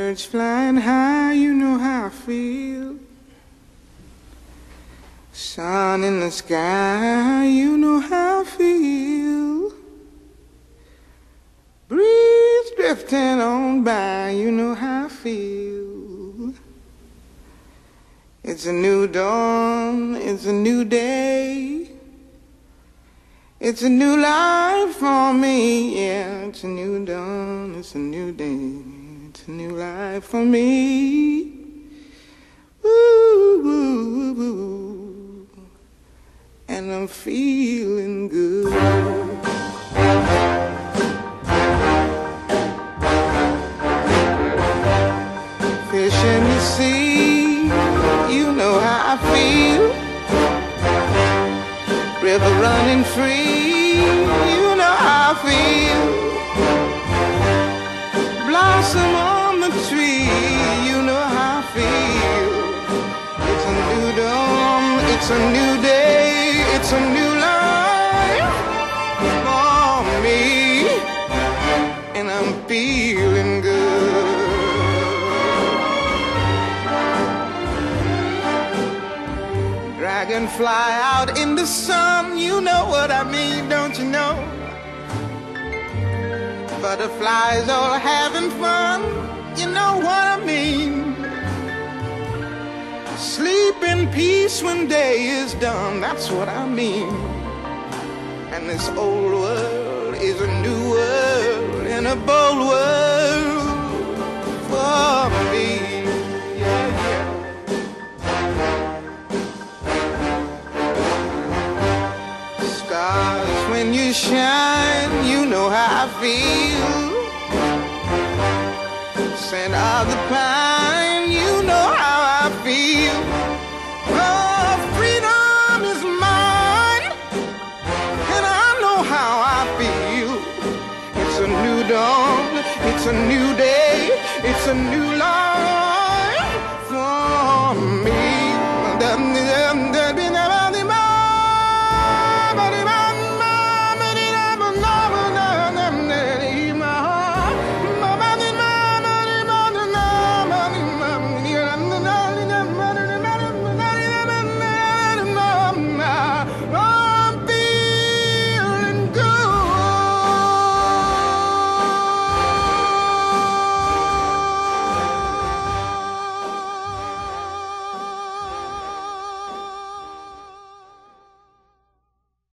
Birds flying high, you know how I feel. Sun in the sky, you know how I feel. Breeze drifting on by, you know how I feel. It's a new dawn, it's a new day. It's a new life for me, yeah. It's a new dawn, it's a new day. It's a new life for me. Woo, woo, woo. And I'm feeling good. Fish in the sea, you know how I feel. River running free, you know how I feel. Blossom on the tree, you know how I feel. It's a new dawn, it's a new day, it's a new life for me, and I'm feeling good. Dragonfly out in the sun, you know what I mean, don't you know? Butterflies all having fun, you know what I mean. Sleep in peace when day is done, that's what I mean. And this old world is a new world, and a bold world for me. Yeah, yeah. Stars, when you shine, you know how I feel. Scent of the pine, you know how I feel. Oh, freedom is mine, and I know how I feel. It's a new dawn, it's a new day, it's a new life.